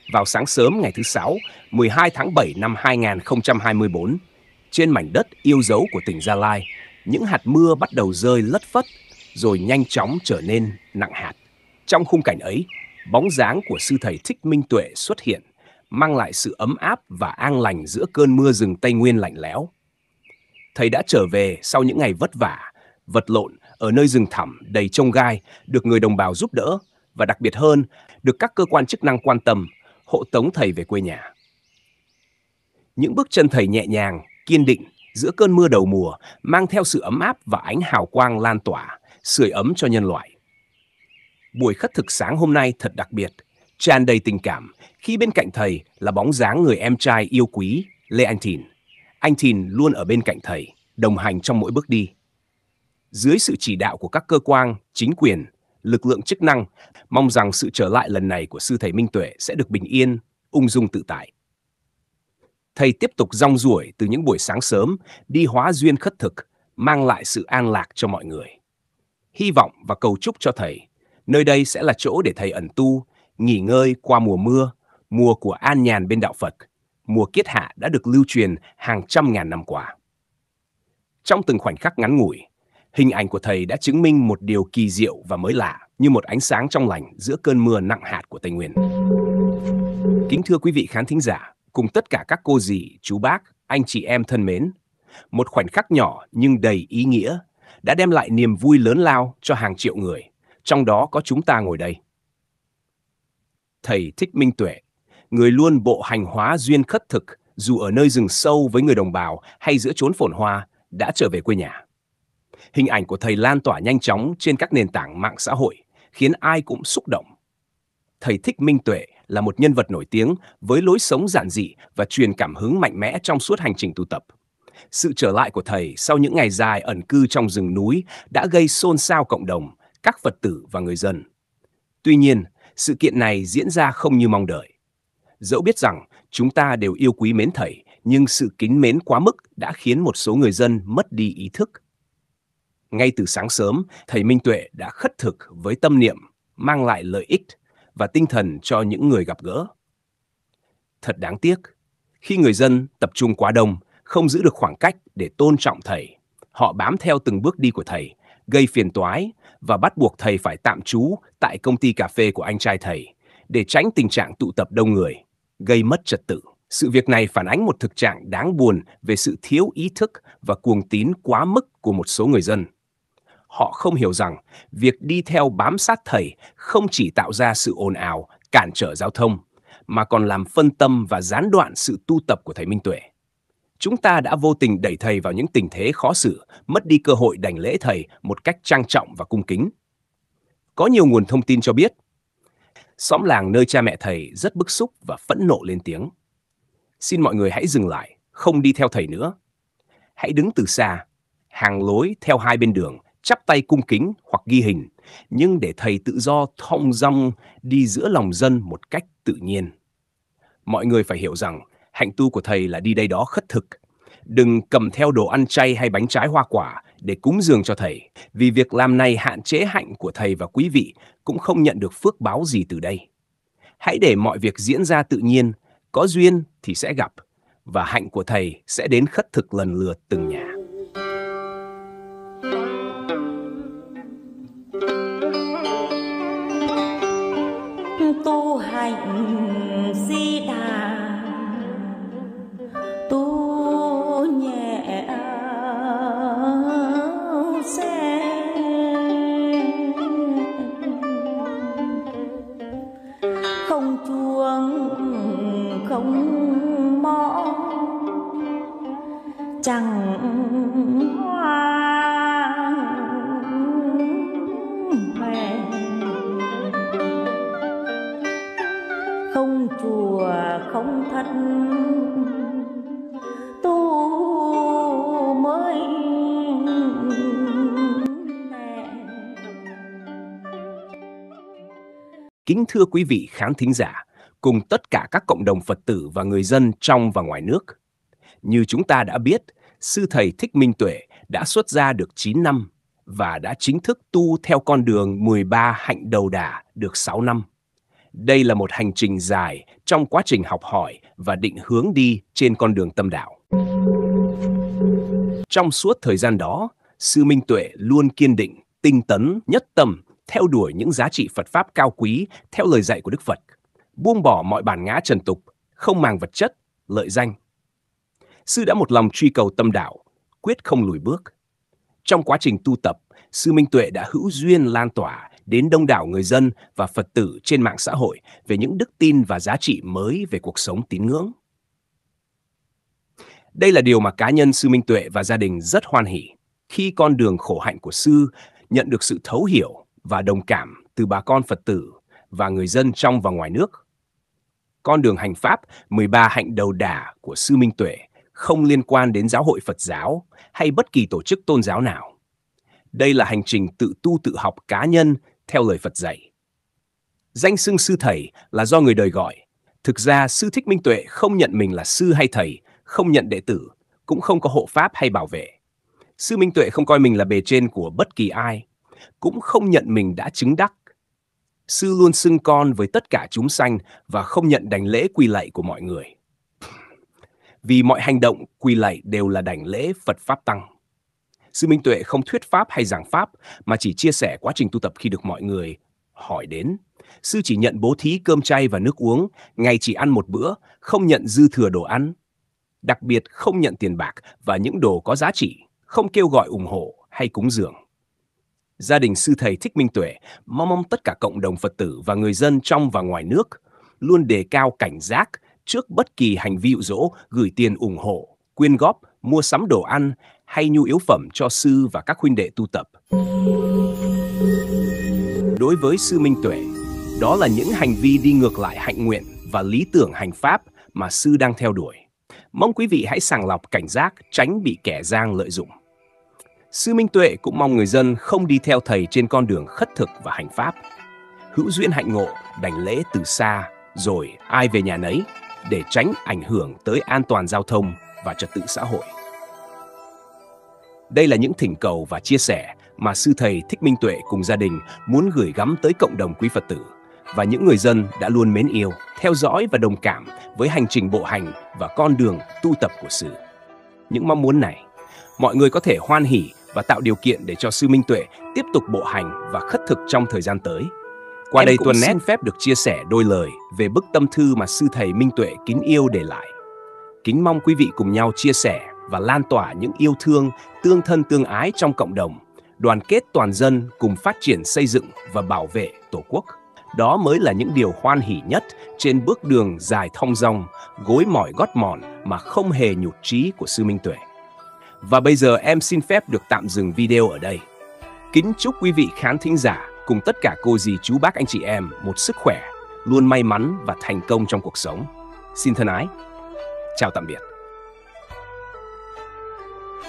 Vào sáng sớm ngày thứ Sáu, 12 tháng 7 năm 2024, trên mảnh đất yêu dấu của tỉnh Gia Lai, những hạt mưa bắt đầu rơi lất phất, rồi nhanh chóng trở nên nặng hạt. Trong khung cảnh ấy, bóng dáng của sư thầy Thích Minh Tuệ xuất hiện, mang lại sự ấm áp và an lành giữa cơn mưa rừng Tây Nguyên lạnh lẽo. Thầy đã trở về sau những ngày vất vả, vật lộn ở nơi rừng thẳm đầy chông gai, được người đồng bào giúp đỡ và đặc biệt hơn, được các cơ quan chức năng quan tâm, hộ tống thầy về quê nhà. Những bước chân thầy nhẹ nhàng, kiên định giữa cơn mưa đầu mùa, mang theo sự ấm áp và ánh hào quang lan tỏa, sưởi ấm cho nhân loại. Buổi khất thực sáng hôm nay thật đặc biệt, tràn đầy tình cảm khi bên cạnh thầy là bóng dáng người em trai yêu quý, Lê Anh Thìn. Anh Thìn luôn ở bên cạnh thầy, đồng hành trong mỗi bước đi. Dưới sự chỉ đạo của các cơ quan, chính quyền, lực lượng chức năng, mong rằng sự trở lại lần này của sư thầy Minh Tuệ sẽ được bình yên, ung dung tự tại. Thầy tiếp tục rong ruổi từ những buổi sáng sớm, đi hóa duyên khất thực, mang lại sự an lạc cho mọi người. Hy vọng và cầu chúc cho thầy, nơi đây sẽ là chỗ để thầy ẩn tu, nghỉ ngơi qua mùa mưa, mùa của an nhàn bên đạo Phật, mùa kiết hạ đã được lưu truyền hàng trăm ngàn năm qua. Trong từng khoảnh khắc ngắn ngủi, hình ảnh của thầy đã chứng minh một điều kỳ diệu và mới lạ, như một ánh sáng trong lành giữa cơn mưa nặng hạt của Tây Nguyên. Kính thưa quý vị khán thính giả, cùng tất cả các cô dì, chú bác, anh chị em thân mến, một khoảnh khắc nhỏ nhưng đầy ý nghĩa đã đem lại niềm vui lớn lao cho hàng triệu người, trong đó có chúng ta ngồi đây. Thầy Thích Minh Tuệ, người luôn bộ hành hóa duyên khất thực dù ở nơi rừng sâu với người đồng bào hay giữa chốn phồn hoa, đã trở về quê nhà. Hình ảnh của thầy lan tỏa nhanh chóng trên các nền tảng mạng xã hội, khiến ai cũng xúc động. Thầy Thích Minh Tuệ là một nhân vật nổi tiếng với lối sống giản dị và truyền cảm hứng mạnh mẽ trong suốt hành trình tu tập. Sự trở lại của thầy sau những ngày dài ẩn cư trong rừng núi đã gây xôn xao cộng đồng, các Phật tử và người dân. Tuy nhiên, sự kiện này diễn ra không như mong đợi. Dẫu biết rằng chúng ta đều yêu quý mến thầy, nhưng sự kính mến quá mức đã khiến một số người dân mất đi ý thức. Ngay từ sáng sớm, thầy Minh Tuệ đã khất thực với tâm niệm mang lại lợi ích và tinh thần cho những người gặp gỡ. Thật đáng tiếc, khi người dân tập trung quá đông, không giữ được khoảng cách để tôn trọng thầy, họ bám theo từng bước đi của thầy, gây phiền toái và bắt buộc thầy phải tạm trú tại công ty cà phê của anh trai thầy để tránh tình trạng tụ tập đông người, gây mất trật tự. Sự việc này phản ánh một thực trạng đáng buồn về sự thiếu ý thức và cuồng tín quá mức của một số người dân. Họ không hiểu rằng việc đi theo bám sát thầy không chỉ tạo ra sự ồn ào, cản trở giao thông, mà còn làm phân tâm và gián đoạn sự tu tập của thầy Minh Tuệ. Chúng ta đã vô tình đẩy thầy vào những tình thế khó xử, mất đi cơ hội đảnh lễ thầy một cách trang trọng và cung kính. Có nhiều nguồn thông tin cho biết, xóm làng nơi cha mẹ thầy rất bức xúc và phẫn nộ lên tiếng. Xin mọi người hãy dừng lại, không đi theo thầy nữa. Hãy đứng từ xa, hàng lối theo hai bên đường, chắp tay cung kính hoặc ghi hình, nhưng để thầy tự do thong dong đi giữa lòng dân một cách tự nhiên. Mọi người phải hiểu rằng hạnh tu của thầy là đi đây đó khất thực. Đừng cầm theo đồ ăn chay hay bánh trái hoa quả để cúng dường cho thầy, vì việc làm này hạn chế hạnh của thầy và quý vị cũng không nhận được phước báo gì từ đây. Hãy để mọi việc diễn ra tự nhiên, có duyên thì sẽ gặp, và hạnh của thầy sẽ đến khất thực lần lượt từng nhà. Tu hành Di Đà, tu nhẹ sẽ không chuông không mõ, chẳng hoa hòe, không chùa không thất tu mới mẹ. Kính thưa quý vị khán thính giả, cùng tất cả các cộng đồng Phật tử và người dân trong và ngoài nước. Như chúng ta đã biết, sư thầy Thích Minh Tuệ đã xuất gia được 9 năm và đã chính thức tu theo con đường 13 hạnh đầu đà được 6 năm. Đây là một hành trình dài trong quá trình học hỏi và định hướng đi trên con đường tâm đạo. Trong suốt thời gian đó, sư Minh Tuệ luôn kiên định, tinh tấn, nhất tâm, theo đuổi những giá trị Phật Pháp cao quý theo lời dạy của Đức Phật, buông bỏ mọi bản ngã trần tục, không màng vật chất, lợi danh. Sư đã một lòng truy cầu tâm đạo, quyết không lùi bước. Trong quá trình tu tập, sư Minh Tuệ đã hữu duyên lan tỏa đến đông đảo người dân và Phật tử trên mạng xã hội về những đức tin và giá trị mới về cuộc sống tín ngưỡng. Đây là điều mà cá nhân sư Minh Tuệ và gia đình rất hoan hỉ khi con đường khổ hạnh của sư nhận được sự thấu hiểu và đồng cảm từ bà con Phật tử và người dân trong và ngoài nước. Con đường hành Pháp 13 hạnh đầu đà của sư Minh Tuệ không liên quan đến giáo hội Phật giáo hay bất kỳ tổ chức tôn giáo nào. Đây là hành trình tự tu tự học cá nhân theo lời Phật dạy. Danh xưng sư thầy là do người đời gọi. Thực ra sư Thích Minh Tuệ không nhận mình là sư hay thầy, không nhận đệ tử, cũng không có hộ pháp hay bảo vệ. Sư Minh Tuệ không coi mình là bề trên của bất kỳ ai, cũng không nhận mình đã chứng đắc. Sư luôn xưng con với tất cả chúng sanh và không nhận đảnh lễ quỳ lạy của mọi người. Vì mọi hành động quỳ lạy đều là đảnh lễ Phật Pháp Tăng. Sư Minh Tuệ không thuyết Pháp hay giảng Pháp mà chỉ chia sẻ quá trình tu tập khi được mọi người hỏi đến. Sư chỉ nhận bố thí cơm chay và nước uống, ngày chỉ ăn một bữa, không nhận dư thừa đồ ăn. Đặc biệt không nhận tiền bạc và những đồ có giá trị, không kêu gọi ủng hộ hay cúng dường. Gia đình sư thầy Thích Minh Tuệ mong tất cả cộng đồng Phật tử và người dân trong và ngoài nước luôn đề cao cảnh giác trước bất kỳ hành vi dụ dỗ gửi tiền ủng hộ, quyên góp, mua sắm đồ ăn hay nhu yếu phẩm cho sư và các huynh đệ tu tập. Đối với sư Minh Tuệ, đó là những hành vi đi ngược lại hạnh nguyện và lý tưởng hành Pháp mà sư đang theo đuổi. Mong quý vị hãy sàng lọc cảnh giác, tránh bị kẻ gian lợi dụng. Sư Minh Tuệ cũng mong người dân không đi theo thầy trên con đường khất thực và hành Pháp. Hữu duyên hạnh ngộ, đảnh lễ từ xa, rồi ai về nhà nấy, để tránh ảnh hưởng tới an toàn giao thông và trật tự xã hội. Đây là những thỉnh cầu và chia sẻ mà sư thầy Thích Minh Tuệ cùng gia đình muốn gửi gắm tới cộng đồng quý Phật tử và những người dân đã luôn mến yêu, theo dõi và đồng cảm với hành trình bộ hành và con đường tu tập của sư. Những mong muốn này, mọi người có thể hoan hỉ và tạo điều kiện để cho sư Minh Tuệ tiếp tục bộ hành và khất thực trong thời gian tới. Qua đây Tuần xin phép được chia sẻ đôi lời về bức tâm thư mà sư thầy Minh Tuệ kính yêu để lại. Kính mong quý vị cùng nhau chia sẻ và lan tỏa những yêu thương, tương thân tương ái trong cộng đồng, đoàn kết toàn dân cùng phát triển xây dựng và bảo vệ Tổ quốc. Đó mới là những điều hoan hỉ nhất trên bước đường dài thong dong, gối mỏi gót mòn mà không hề nhụt chí của sư Minh Tuệ. Và bây giờ em xin phép được tạm dừng video ở đây. Kính chúc quý vị khán thính giả cùng tất cả cô dì chú bác anh chị em một sức khỏe, luôn may mắn và thành công trong cuộc sống. Xin thân ái. Chào tạm biệt.